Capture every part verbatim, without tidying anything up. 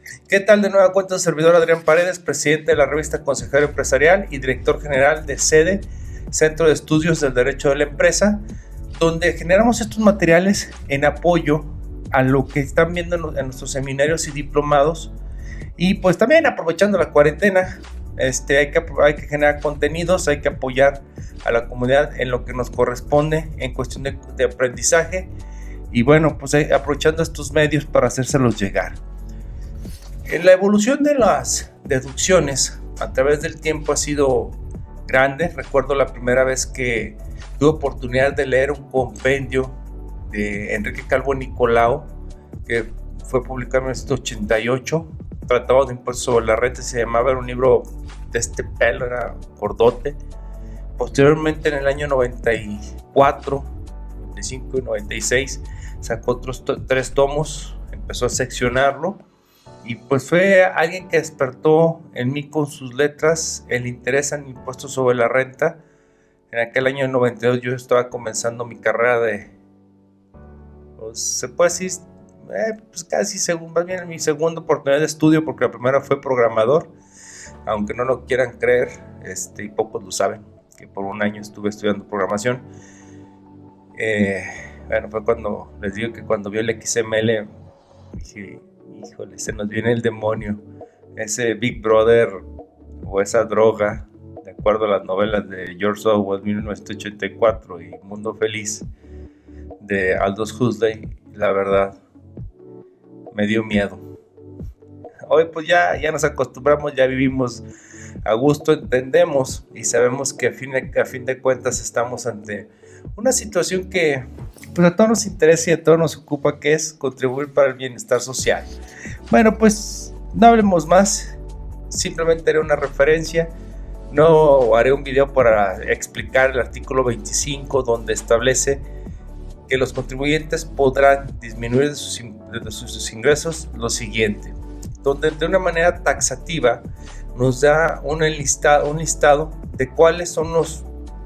¿Qué tal? De nueva cuenta, servidor Adrián Paredes, presidente de la revista Consejero Empresarial y director general de SEDE, Centro de Estudios del Derecho de la Empresa, donde generamos estos materiales en apoyo a lo que están viendo en nuestros seminarios y diplomados. Y pues también aprovechando la cuarentena, este, hay, que, hay que generar contenidos, hay que apoyar a la comunidad en lo que nos corresponde en cuestión de, de aprendizaje. Y bueno, pues eh, aprovechando estos medios para hacérselos llegar. En la evolución de las deducciones a través del tiempo ha sido grande. Recuerdo la primera vez que tuve oportunidad de leer un compendio de Enrique Calvo Nicolau, que fue publicado en mil novecientos ochenta y ocho, tratado de impuestos sobre la renta, se llamaba, era un libro de este pelo, era gordote. Posteriormente, en el año noventa y cuatro, noventa y cinco y noventa y seis, sacó otros to- tres tomos, empezó a seccionarlo. Y pues fue alguien que despertó en mí con sus letras el interés en impuestos sobre la renta. En aquel año noventa y dos yo estaba comenzando mi carrera de, pues, se puede decir, eh, pues casi según, más bien mi segunda oportunidad de estudio, porque la primera fue programador, aunque no lo quieran creer, este, y pocos lo saben, que por un año estuve estudiando programación. Eh, bueno, fue cuando les digo que cuando vi el X M L dije, híjole, se nos viene el demonio, ese Big Brother o esa droga, de acuerdo a las novelas de George Orwell, mil novecientos ochenta y cuatro y Mundo Feliz de Aldous Huxley. La verdad, me dio miedo. Hoy pues ya, ya nos acostumbramos, ya vivimos a gusto, entendemos y sabemos que a fin de, a fin de cuentas estamos ante una situación que pues a todos nos interesa y a todos nos ocupa, que es contribuir para el bienestar social. Bueno, pues no hablemos más, simplemente haré una referencia, no haré un video para explicar el artículo veinticinco, donde establece que los contribuyentes podrán disminuir de sus, de sus ingresos lo siguiente, donde de una manera taxativa nos da un listado, un listado de cuáles son los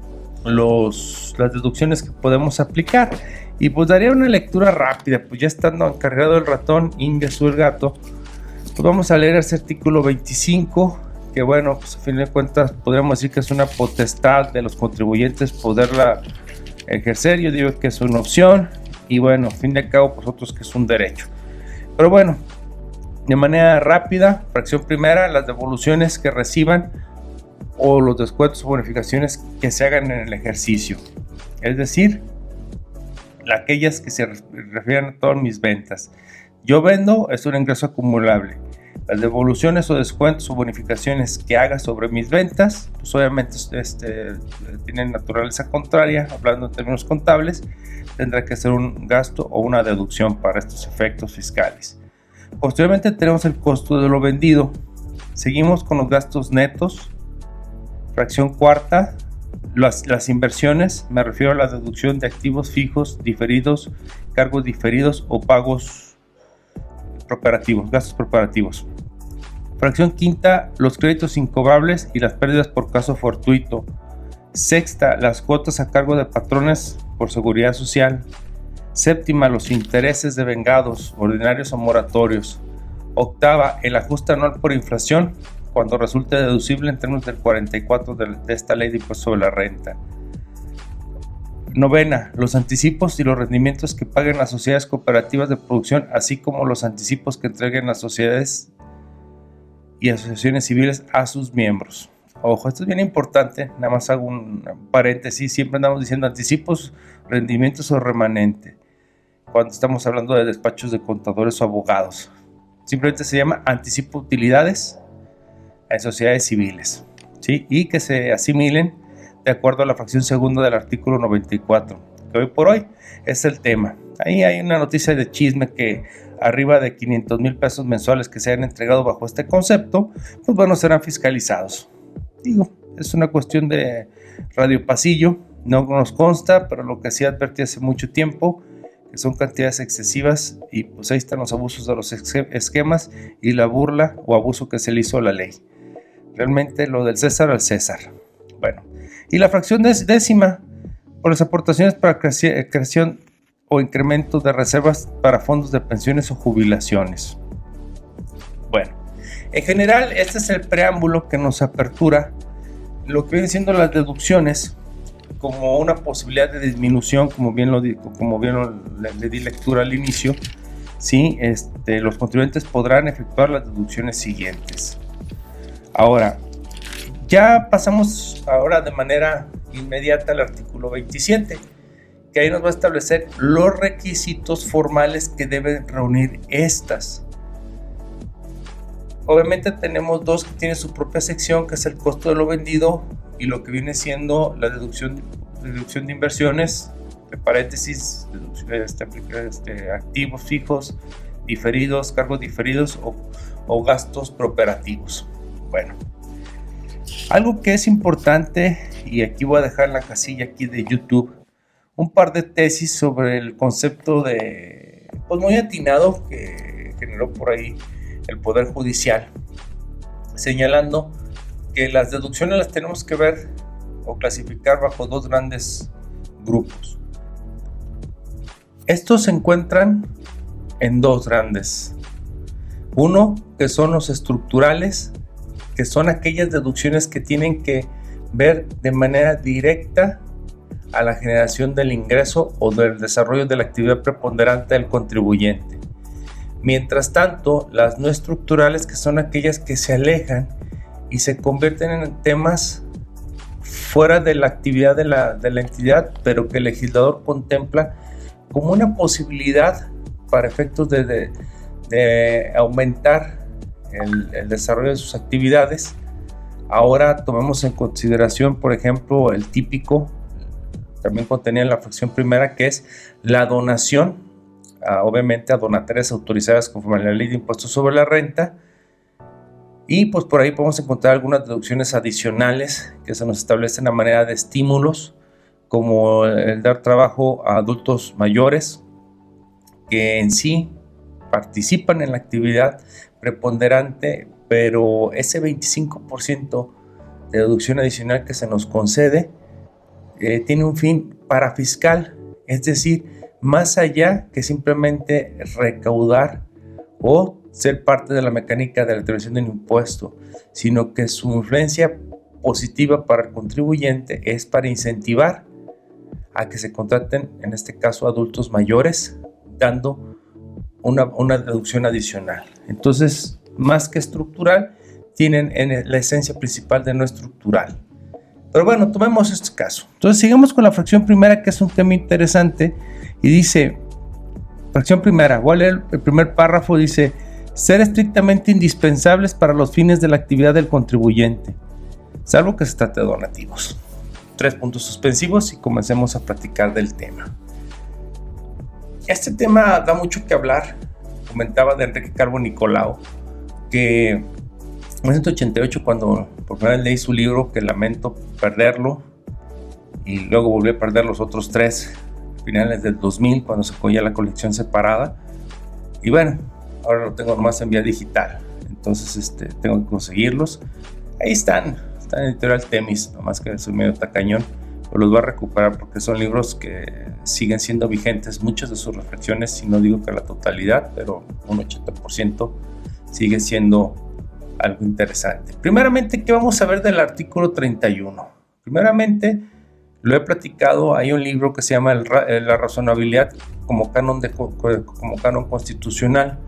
Los, las deducciones que podemos aplicar. Y pues daría una lectura rápida, pues ya estando encargado el ratón, ingresó el gato. Pues vamos a leer ese artículo veinticinco, que bueno, pues a fin de cuentas podríamos decir que es una potestad de los contribuyentes poderla ejercer. Yo digo que es una opción y bueno, a fin de cabo pues otros que es un derecho. Pero bueno, de manera rápida, fracción primera, las devoluciones que reciban o los descuentos o bonificaciones que se hagan en el ejercicio, es decir, aquellas que se refieren a todas mis ventas. Yo vendo, es un ingreso acumulable. Las devoluciones o descuentos o bonificaciones que haga sobre mis ventas, pues obviamente este, tienen naturaleza contraria, hablando en términos contables, tendrá que ser un gasto o una deducción para estos efectos fiscales. Posteriormente tenemos el costo de lo vendido. Seguimos con los gastos netos. Fracción cuarta, las, las inversiones, me refiero a la deducción de activos fijos, diferidos, cargos diferidos o pagos preparativos, gastos preparativos. Fracción quinta, los créditos incobrables y las pérdidas por caso fortuito. Sexta, las cuotas a cargo de patrones por seguridad social. Séptima, los intereses de vengados, ordinarios o moratorios. Octava, el ajuste anual por inflación, cuando resulte deducible en términos del cuarenta y cuatro de, de esta ley de impuesto sobre la renta. Novena, los anticipos y los rendimientos que paguen las sociedades cooperativas de producción, así como los anticipos que entreguen las sociedades y asociaciones civiles a sus miembros. Ojo, esto es bien importante, nada más hago un paréntesis, siempre andamos diciendo anticipos, rendimientos o remanente, cuando estamos hablando de despachos de contadores o abogados. Simplemente se llama anticipo utilidades en sociedades civiles, ¿sí? Y que se asimilen de acuerdo a la fracción segunda del artículo noventa y cuatro, que hoy por hoy es el tema. Ahí hay una noticia de chisme que arriba de quinientos mil pesos mensuales que se hayan entregado bajo este concepto, pues bueno, serán fiscalizados. Digo, es una cuestión de radio pasillo, no nos consta, pero lo que sí advertí hace mucho tiempo, que son cantidades excesivas y pues ahí están los abusos de los esquemas y la burla o abuso que se le hizo a la ley. Realmente lo del César al César. Bueno, y la fracción décima, por las aportaciones para creación o incremento de reservas para fondos de pensiones o jubilaciones. En general, este es el preámbulo que nos apertura lo que vienen siendo las deducciones como una posibilidad de disminución, como bien lo digo, como bien lo, le, le di lectura al inicio. Sí, este, los contribuyentes podrán efectuar las deducciones siguientes. Ahora, ya pasamos ahora de manera inmediata al artículo veintisiete, que ahí nos va a establecer los requisitos formales que deben reunir estas. Obviamente tenemos dos que tienen su propia sección, que es el costo de lo vendido y lo que viene siendo la deducción, deducción de inversiones, de paréntesis, este, este, activos fijos, diferidos, cargos diferidos o, o gastos preoperativos. Bueno, algo que es importante, y aquí voy a dejar en la casilla aquí de YouTube un par de tesis sobre el concepto de, pues muy atinado, que generó por ahí el Poder Judicial, señalando que las deducciones las tenemos que ver o clasificar bajo dos grandes grupos. Estos se encuentran en dos grandes. Uno, que son los estructurales, que son aquellas deducciones que tienen que ver de manera directa a la generación del ingreso o del desarrollo de la actividad preponderante del contribuyente. Mientras tanto, las no estructurales, que son aquellas que se alejan y se convierten en temas fuera de la actividad de la, de la entidad, pero que el legislador contempla como una posibilidad para efectos de, de, de aumentar el, el desarrollo de sus actividades. Ahora tomemos en consideración, por ejemplo, el típico, también contenía en la fracción primera, que es la donación, Uh, obviamente a donatarias autorizadas conforme a la ley de impuestos sobre la renta, y pues por ahí podemos encontrar algunas deducciones adicionales que se nos establecen a manera de estímulos, como el dar trabajo a adultos mayores que en sí participan en la actividad preponderante, pero ese veinticinco por ciento de deducción adicional que se nos concede eh, tiene un fin parafiscal, es decir, más allá que simplemente recaudar o ser parte de la mecánica de la atribución del impuesto, sino que su influencia positiva para el contribuyente es para incentivar a que se contraten, en este caso, adultos mayores, dando una, una deducción adicional. Entonces, más que estructural, tienen en la esencia principal de no estructural. Pero bueno, tomemos este caso. Entonces, sigamos con la fracción primera, que es un tema interesante. Y dice, fracción primera, voy a leer el primer párrafo, dice, ser estrictamente indispensables para los fines de la actividad del contribuyente, salvo que se trate de donativos. Tres puntos suspensivos y comencemos a platicar del tema. Este tema da mucho que hablar. Comentaba de Enrique Calvo Nicolau, que en mil novecientos ochenta y ocho, cuando por primera vez leí su libro, que lamento perderlo, y luego volví a perder los otros tres, finales del dos mil, cuando sacó ya la colección separada, y bueno, ahora lo tengo nomás en vía digital, entonces este, tengo que conseguirlos. Ahí están, están en Editorial Temis, nomás que soy medio tacañón, pero los voy a recuperar porque son libros que siguen siendo vigentes, muchas de sus reflexiones, si no digo que la totalidad, pero un ochenta por ciento sigue siendo algo interesante. Primeramente, ¿qué vamos a ver del artículo treinta y uno? Primeramente, lo he platicado, hay un libro que se llama el, La razonabilidad como canon, de, como canon constitucional.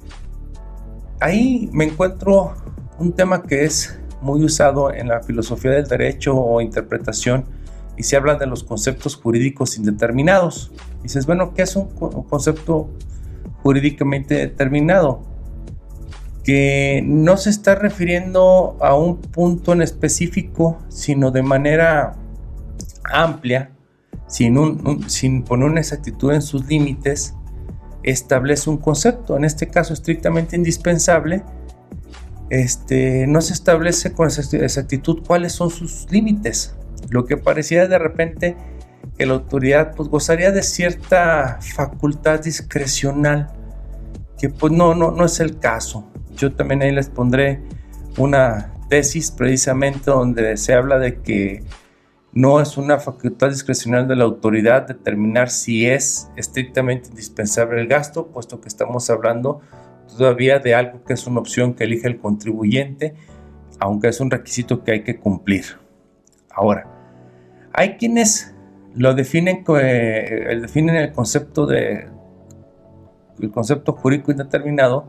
Ahí me encuentro un tema que es muy usado en la filosofía del derecho o interpretación, y se habla de los conceptos jurídicos indeterminados. Y dices, bueno, ¿qué es un concepto jurídicamente determinado? Que no se está refiriendo a un punto en específico, sino de manera amplia, sin, un, un, sin poner una exactitud en sus límites, establece un concepto, en este caso estrictamente indispensable. Este, no se establece con exactitud cuáles son sus límites, lo que parecía de repente que la autoridad pues, gozaría de cierta facultad discrecional, que pues no, no, no es el caso. Yo también ahí les pondré una tesis precisamente donde se habla de que no es una facultad discrecional de la autoridad determinar si es estrictamente indispensable el gasto, puesto que estamos hablando todavía de algo que es una opción que elige el contribuyente, aunque es un requisito que hay que cumplir. Ahora, hay quienes lo definen, eh, definen el concepto de el concepto jurídico indeterminado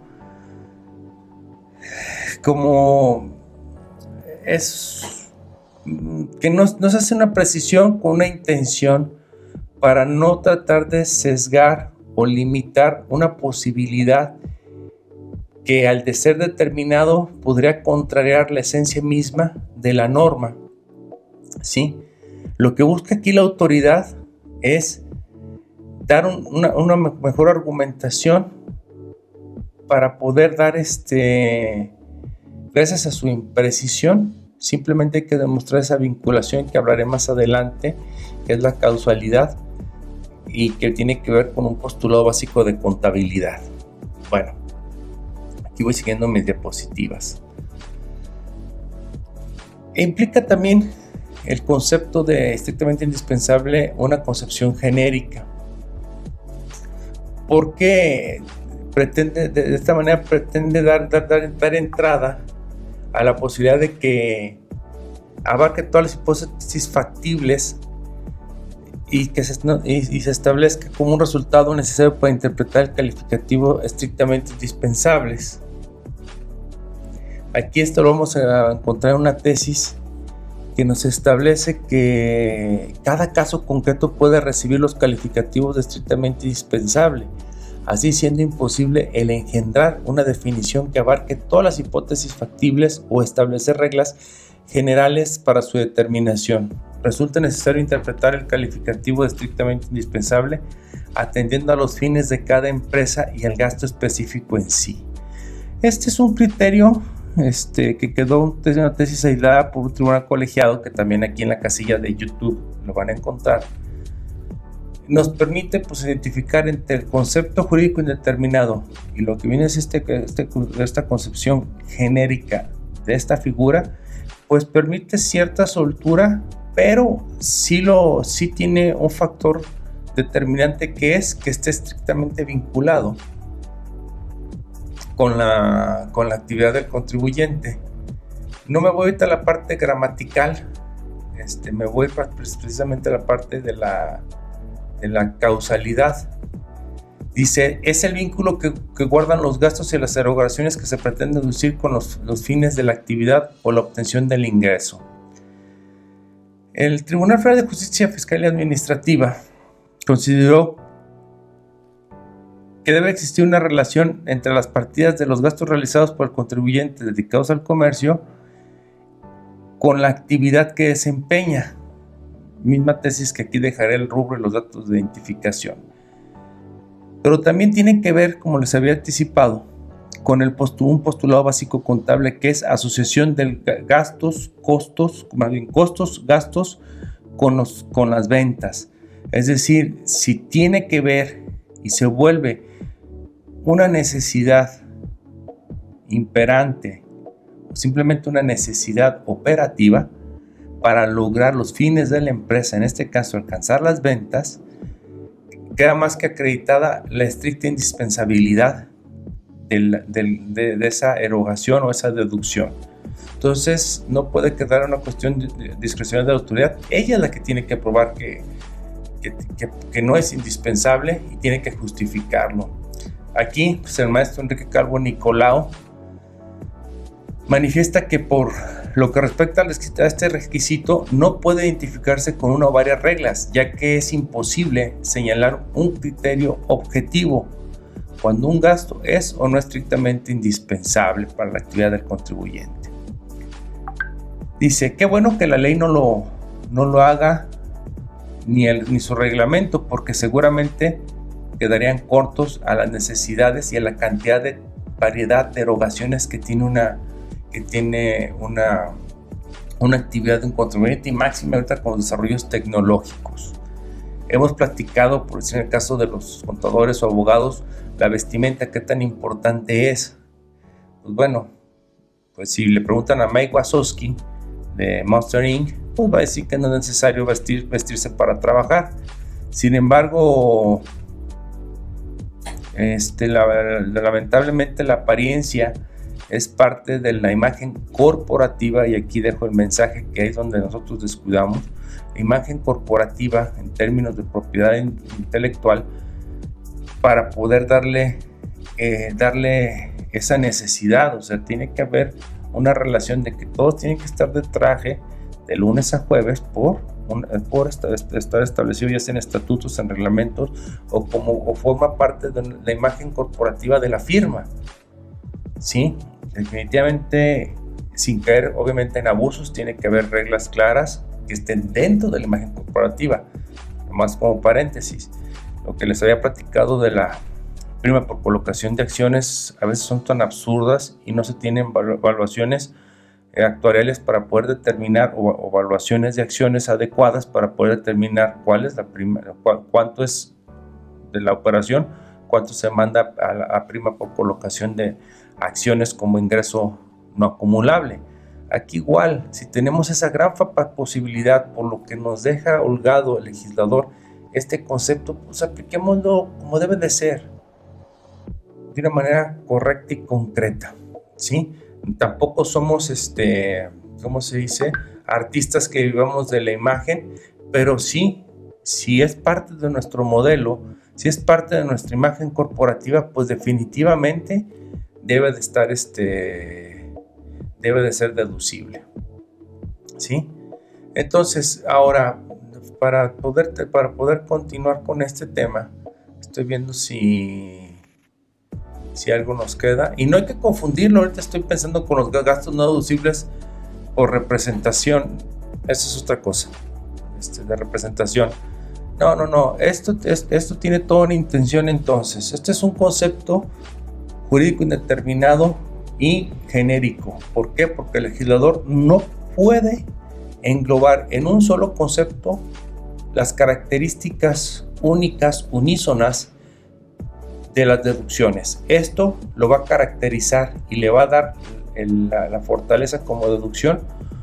como es que no, no se hace una precisión con una intención para no tratar de sesgar o limitar una posibilidad que al de ser determinado podría contrariar la esencia misma de la norma. ¿Sí? Lo que busca aquí la autoridad es dar un, una, una mejor argumentación para poder dar este, gracias a su imprecisión, simplemente hay que demostrar esa vinculación que hablaré más adelante, que es la causalidad y que tiene que ver con un postulado básico de contabilidad. Bueno, aquí voy siguiendo mis diapositivas. E implica también el concepto de estrictamente indispensable una concepción genérica, porque pretende, de esta manera pretende dar, dar, dar, dar entrada a la posibilidad de que abarque todas las hipótesis factibles y que se, no, y, y se establezca como un resultado necesario para interpretar el calificativo estrictamente indispensables. Aquí esto lo vamos a encontrar en una tesis que nos establece que cada caso concreto puede recibir los calificativos de estrictamente indispensable, así siendo imposible el engendrar una definición que abarque todas las hipótesis factibles o establecer reglas generales para su determinación. Resulta necesario interpretar el calificativo de estrictamente indispensable atendiendo a los fines de cada empresa y al gasto específico en sí. Este es un criterio Este, que quedó una tesis aislada por un tribunal colegiado, que también aquí en la casilla de YouTube lo van a encontrar. Nos permite pues identificar entre el concepto jurídico indeterminado y lo que viene es este, este, esta concepción genérica de esta figura, pues permite cierta soltura, pero sí, lo, sí tiene un factor determinante, que es que esté estrictamente vinculado Con la, con la actividad del contribuyente. No me voy ahorita a la parte gramatical, este, me voy precisamente a la parte de la, de la causalidad. Dice, es el vínculo que, que guardan los gastos y las erogaciones que se pretende deducir con los, los fines de la actividad o la obtención del ingreso. El Tribunal Federal de Justicia Fiscal y Administrativa consideró que debe existir una relación entre las partidas de los gastos realizados por el contribuyente dedicados al comercio con la actividad que desempeña. Misma tesis que aquí dejaré el rubro y los datos de identificación. Pero también tiene que ver, como les había anticipado, con el postu- un postulado básico contable, que es asociación de gastos, costos, más bien costos, gastos con, los, con las ventas. Es decir, si tiene que ver y se vuelve una necesidad imperante o simplemente una necesidad operativa para lograr los fines de la empresa, en este caso alcanzar las ventas, queda más que acreditada la estricta indispensabilidad del, del, de, de esa erogación o esa deducción. Entonces no puede quedar una cuestión discrecional de la autoridad. Ella es la que tiene que probar que, que, que, que no es indispensable y tiene que justificarlo. Aquí pues, el maestro Enrique Calvo Nicolau manifiesta que por lo que respecta a este requisito no puede identificarse con una o varias reglas, ya que es imposible señalar un criterio objetivo cuando un gasto es o no estrictamente indispensable para la actividad del contribuyente. Dice, qué bueno que la ley no lo, no lo haga ni, el, ni su reglamento, porque seguramente quedarían cortos a las necesidades y a la cantidad de variedad de erogaciones que tiene una, que tiene una, una actividad de un contribuyente, y máxima ahorita con los desarrollos tecnológicos. Hemos platicado, por decir en el caso de los contadores o abogados, la vestimenta, qué tan importante es. Pues bueno, pues si le preguntan a Mike Wazowski de Monster incorporated, pues va a decir que no es necesario vestir, vestirse para trabajar. Sin embargo, Este, la, la, lamentablemente la apariencia es parte de la imagen corporativa, y aquí dejo el mensaje que es donde nosotros descuidamos. La imagen corporativa en términos de propiedad intelectual, para poder darle, eh, darle esa necesidad. O sea, tiene que haber una relación de que todos tienen que estar de traje de lunes a jueves por, un, por estar, estar establecido ya sea en estatutos, en reglamentos, o como o forma parte de la imagen corporativa de la firma. Sí, definitivamente, sin caer obviamente en abusos, tiene que haber reglas claras que estén dentro de la imagen corporativa. Nomás como paréntesis, lo que les había platicado de la prima por colocación de acciones, a veces son tan absurdas y no se tienen evaluaciones actuariales para poder determinar, o, o evaluaciones de acciones adecuadas para poder determinar cuál es la prima, cu cuánto es de la operación, cuánto se manda a la a prima por colocación de acciones como ingreso no acumulable. Aquí igual, si tenemos esa gran posibilidad, por lo que nos deja holgado el legislador este concepto, pues apliquémoslo como debe de ser, de una manera correcta y concreta, ¿sí? Tampoco somos, este, ¿cómo se dice?, artistas que vivamos de la imagen, pero sí, si es parte de nuestro modelo, si es parte de nuestra imagen corporativa, pues definitivamente debe de estar, este, debe de ser deducible, ¿sí? Entonces, ahora, para poder, para poder continuar con este tema, estoy viendo si, si algo nos queda. Y no hay que confundirlo, ahorita estoy pensando con los gastos no deducibles por representación. Eso es otra cosa, este, de representación. No, no, no, esto, esto tiene toda una intención entonces. Este es un concepto jurídico indeterminado y genérico. ¿Por qué? Porque el legislador no puede englobar en un solo concepto las características únicas, unísonas de las deducciones. Esto lo va a caracterizar y le va a dar el, la, la fortaleza como deducción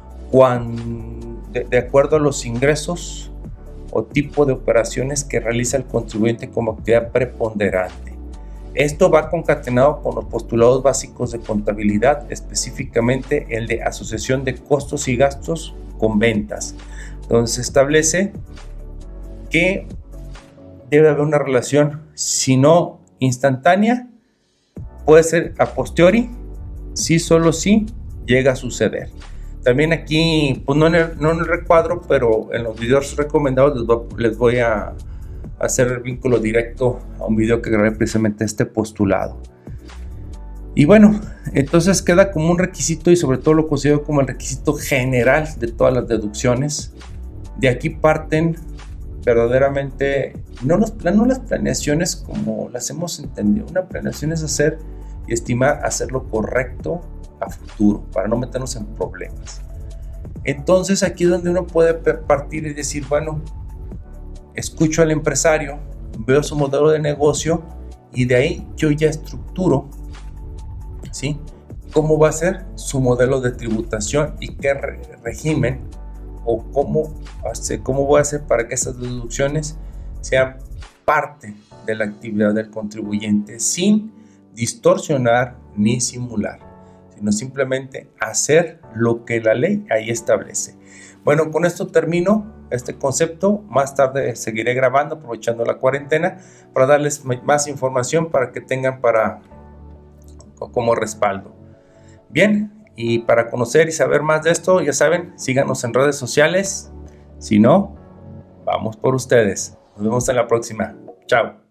cuando, de, de acuerdo a los ingresos o tipo de operaciones que realiza el contribuyente como actividad preponderante. Esto va concatenado con los postulados básicos de contabilidad, específicamente el de asociación de costos y gastos con ventas, donde se establece que debe haber una relación, si no instantánea, puede ser a posteriori, si solo si llega a suceder. También aquí, pues no en el, no en el recuadro, pero en los videos recomendados les voy, les voy a hacer el vínculo directo a un video que grabé precisamente este postulado. Y bueno, entonces queda como un requisito, y sobre todo lo considero como el requisito general de todas las deducciones. De aquí parten verdaderamente, no, los, no las planeaciones como las hemos entendido. Una planeación es hacer y estimar hacer lo correcto a futuro, para no meternos en problemas. Entonces aquí es donde uno puede partir y decir, bueno, escucho al empresario, veo su modelo de negocio, y de ahí yo ya estructuro, ¿sí?, cómo va a ser su modelo de tributación y qué re régimen o cómo, hace, cómo voy a hacer para que estas deducciones sean parte de la actividad del contribuyente sin distorsionar ni simular, sino simplemente hacer lo que la ley ahí establece. Bueno, con esto termino este concepto. Más tarde seguiré grabando, aprovechando la cuarentena, para darles más información para que tengan para como respaldo. Bien, y para conocer y saber más de esto, ya saben, síganos en redes sociales. Si no, vamos por ustedes. Nos vemos en la próxima. Chao.